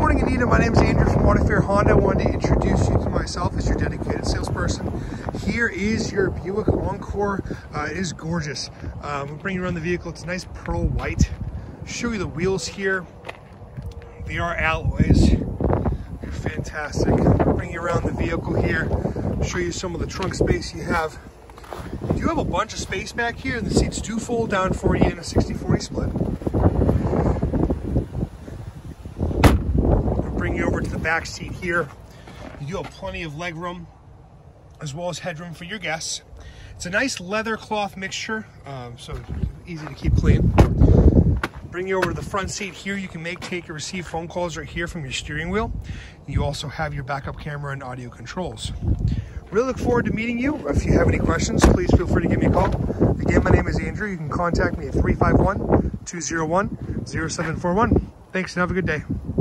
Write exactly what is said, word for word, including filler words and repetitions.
morning, Anita. My name is Andrew from Auto Fair Honda. I wanted to introduce you to myself as your dedicated salesperson. Here is your Buick Encore. Uh, it is gorgeous. Um, we'll bring you around the vehicle. It's a nice pearl white. Show you the wheels here. They are alloys. They're fantastic. We'll bring you around the vehicle here. Show you some of the trunk space you have. You do have a bunch of space back here, and the seats do fold down for you in a sixty forty split. Bring you over to the back seat here. You do have plenty of leg room as well as headroom for your guests. It's a nice leather cloth mixture, um, so easy to keep clean. Bring you over to the front seat here. You can make, take, or receive phone calls right here from your steering wheel. You also have your backup camera and audio controls. Really look forward to meeting you. If you have any questions, please feel free to give me a call. Again, my name is Andrew. You can contact me at three five one, two zero one, zero seven four one. Thanks and have a good day.